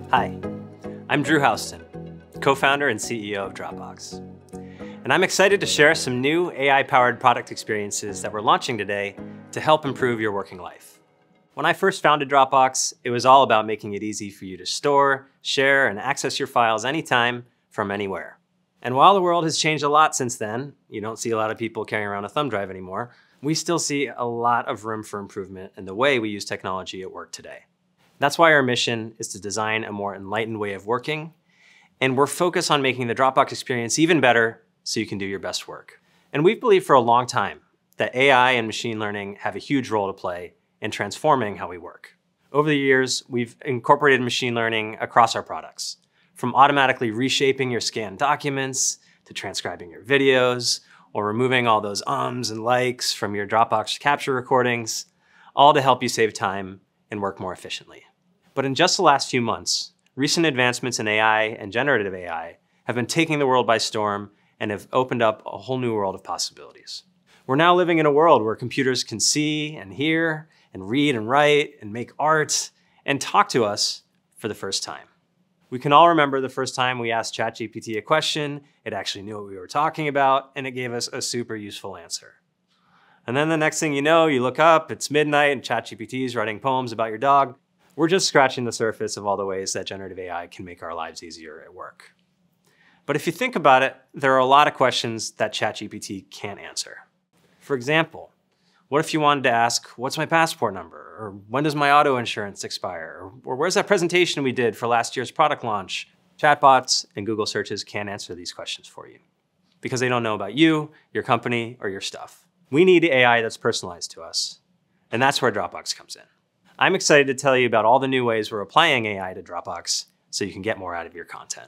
Hi, I'm Drew Houston, co-founder and CEO of Dropbox. And I'm excited to share some new AI-powered product experiences that we're launching today to help improve your working life. When I first founded Dropbox, it was all about making it easy for you to store, share, and access your files anytime from anywhere. And while the world has changed a lot since then, you don't see a lot of people carrying around a thumb drive anymore, we still see a lot of room for improvement in the way we use technology at work today. That's why our mission is to design a more enlightened way of working, and we're focused on making the Dropbox experience even better so you can do your best work. And we've believed for a long time that AI and machine learning have a huge role to play in transforming how we work. Over the years, we've incorporated machine learning across our products, from automatically reshaping your scanned documents, to transcribing your videos, or removing all those ums and likes from your Dropbox capture recordings, all to help you save time and work more efficiently. But in just the last few months, recent advancements in AI and generative AI have been taking the world by storm and have opened up a whole new world of possibilities. We're now living in a world where computers can see and hear and read and write and make art and talk to us for the first time. We can all remember the first time we asked ChatGPT a question, it actually knew what we were talking about, and it gave us a super useful answer. And then the next thing you know, you look up, it's midnight and ChatGPT is writing poems about your dog. We're just scratching the surface of all the ways that generative AI can make our lives easier at work. But if you think about it, there are a lot of questions that ChatGPT can't answer. For example, what if you wanted to ask, what's my passport number? Or when does my auto insurance expire? Or where's that presentation we did for last year's product launch? Chatbots and Google searches can't answer these questions for you because they don't know about you, your company, or your stuff. We need AI that's personalized to us, and that's where Dropbox comes in. I'm excited to tell you about all the new ways we're applying AI to Dropbox so you can get more out of your content.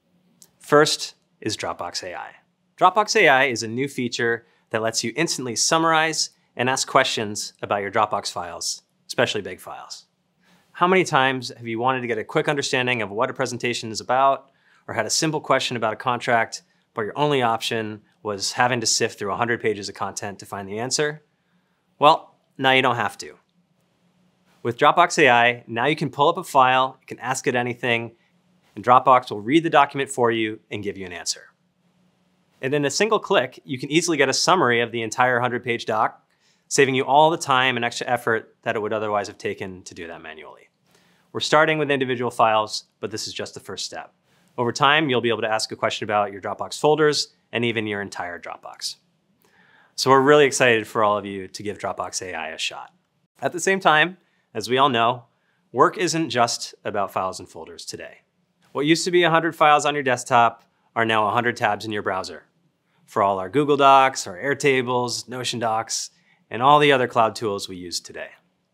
First is Dropbox AI. Dropbox AI is a new feature that lets you instantly summarize and ask questions about your Dropbox files, especially big files. How many times have you wanted to get a quick understanding of what a presentation is about, or had a simple question about a contract, but your only option was having to sift through 100 pages of content to find the answer? Well, now you don't have to. With Dropbox AI, now you can pull up a file, you can ask it anything, and Dropbox will read the document for you and give you an answer. And in a single click, you can easily get a summary of the entire 100-page doc, saving you all the time and extra effort that it would otherwise have taken to do that manually. We're starting with individual files, but this is just the first step. Over time, you'll be able to ask a question about your Dropbox folders and even your entire Dropbox. So we're really excited for all of you to give Dropbox AI a shot. At the same time, as we all know, work isn't just about files and folders today. What used to be 100 files on your desktop are now 100 tabs in your browser for all our Google Docs, our Airtables, Notion Docs, and all the other cloud tools we use today.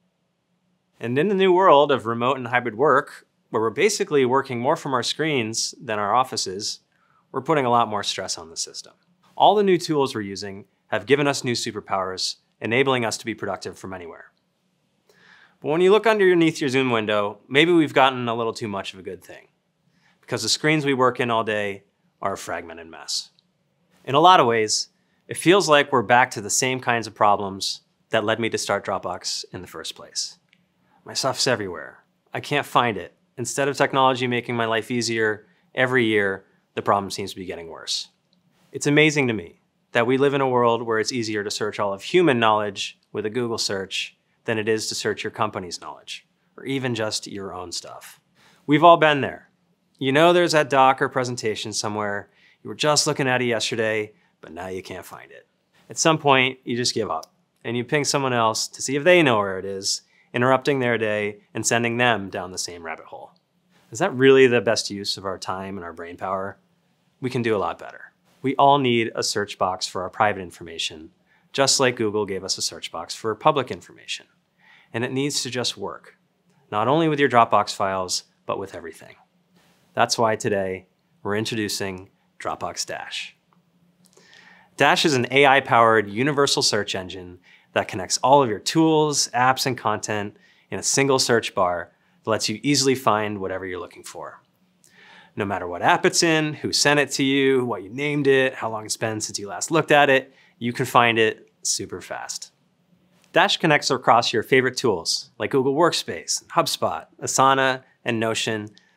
And in the new world of remote and hybrid work, where we're basically working more from our screens than our offices, we're putting a lot more stress on the system. All the new tools we're using have given us new superpowers, enabling us to be productive from anywhere. But when you look underneath your Zoom window, maybe we've gotten a little too much of a good thing, because the screens we work in all day are a fragmented mess. In a lot of ways, it feels like we're back to the same kinds of problems that led me to start Dropbox in the first place. My stuff's everywhere. I can't find it. Instead of technology making my life easier, every year, the problem seems to be getting worse. It's amazing to me that we live in a world where it's easier to search all of human knowledge with a Google search than it is to search your company's knowledge, or even just your own stuff. We've all been there. You know there's that doc or presentation somewhere, you were just looking at it yesterday, but now you can't find it. At some point, you just give up, and you ping someone else to see if they know where it is, interrupting their day and sending them down the same rabbit hole. Is that really the best use of our time and our brain power? We can do a lot better. We all need a search box for our private information, just like Google gave us a search box for public information. And it needs to just work, not only with your Dropbox files, but with everything. That's why today we're introducing Dropbox Dash. Dash is an AI-powered universal search engine that connects all of your tools, apps, and content in a single search bar that lets you easily find whatever you're looking for. No matter what app it's in, who sent it to you, what you named it, how long it's been since you last looked at it, you can find it super fast. Dash connects across your favorite tools like Google Workspace, HubSpot, Asana, and Notion,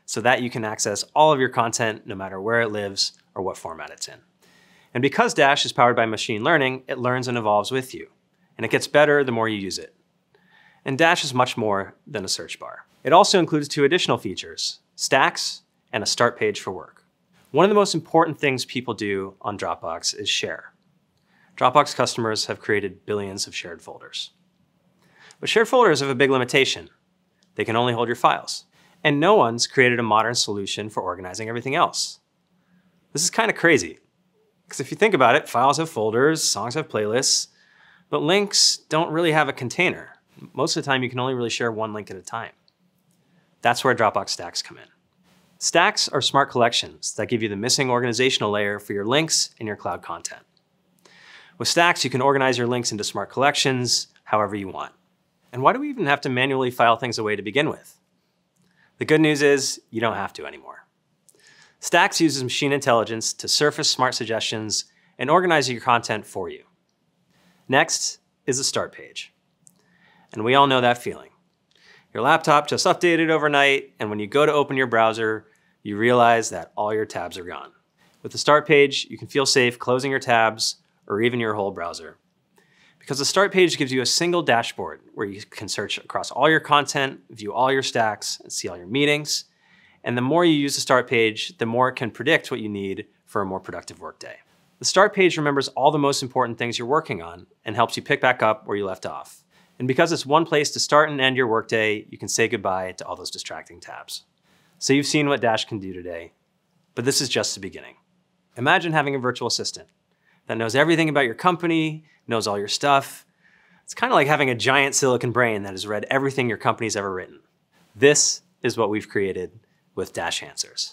so that you can access all of your content no matter where it lives or what format it's in. And because Dash is powered by machine learning, it learns and evolves with you. And it gets better the more you use it. And Dash is much more than a search bar. It also includes 2 additional features, stacks and a start page for work. One of the most important things people do on Dropbox is share. Dropbox customers have created billions of shared folders. But shared folders have a big limitation. They can only hold your files. And no one's created a modern solution for organizing everything else. This is kind of crazy. Because if you think about it, files have folders, songs have playlists, but links don't really have a container. Most of the time, you can only really share one link at a time. That's where Dropbox Stacks come in. Stacks are smart collections that give you the missing organizational layer for your links and your cloud content. With Stacks, you can organize your links into smart collections however you want. And why do we even have to manually file things away to begin with? The good news is you don't have to anymore. Stacks uses machine intelligence to surface smart suggestions and organize your content for you. Next is the start page. And we all know that feeling. Your laptop just updated overnight, and when you go to open your browser, you realize that all your tabs are gone. With the start page, you can feel safe closing your tabs or even your whole browser. Because the start page gives you a single dashboard where you can search across all your content, view all your stacks, and see all your meetings. And the more you use the start page, the more it can predict what you need for a more productive workday. The start page remembers all the most important things you're working on and helps you pick back up where you left off. And because it's one place to start and end your workday, you can say goodbye to all those distracting tabs. So you've seen what Dash can do today, but this is just the beginning. Imagine having a virtual assistant that knows everything about your company, knows all your stuff. It's kind of like having a giant silicon brain that has read everything your company's ever written. This is what we've created with Dash Answers.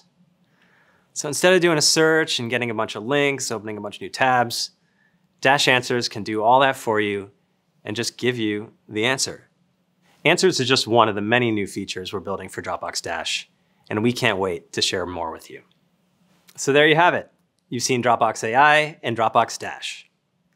So instead of doing a search and getting a bunch of links, opening a bunch of new tabs, Dash Answers can do all that for you and just give you the answer. Answers is just one of the many new features we're building for Dropbox Dash, and we can't wait to share more with you. So there you have it. You've seen Dropbox AI and Dropbox Dash.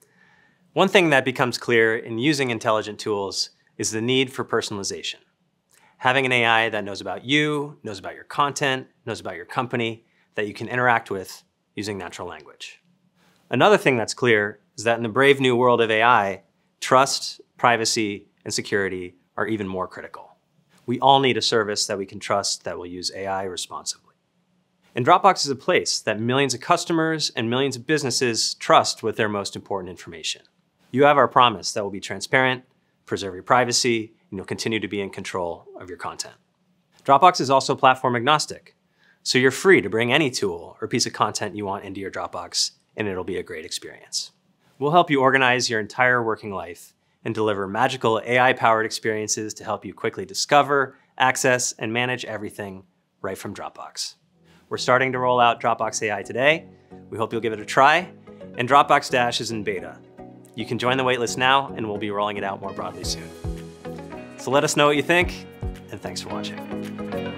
One thing that becomes clear in using intelligent tools is the need for personalization. Having an AI that knows about you, knows about your content, knows about your company, that you can interact with using natural language. Another thing that's clear is that in the brave new world of AI, trust, privacy, and security are even more critical. We all need a service that we can trust that will use AI responsibly. And Dropbox is a place that millions of customers and millions of businesses trust with their most important information. You have our promise that will be transparent, preserve your privacy, and you'll continue to be in control of your content. Dropbox is also platform agnostic, so you're free to bring any tool or piece of content you want into your Dropbox, and it'll be a great experience. We'll help you organize your entire working life and deliver magical AI-powered experiences to help you quickly discover, access, and manage everything right from Dropbox. We're starting to roll out Dropbox AI today. We hope you'll give it a try. And Dropbox Dash is in beta. You can join the waitlist now, and we'll be rolling it out more broadly soon. So let us know what you think, and thanks for watching.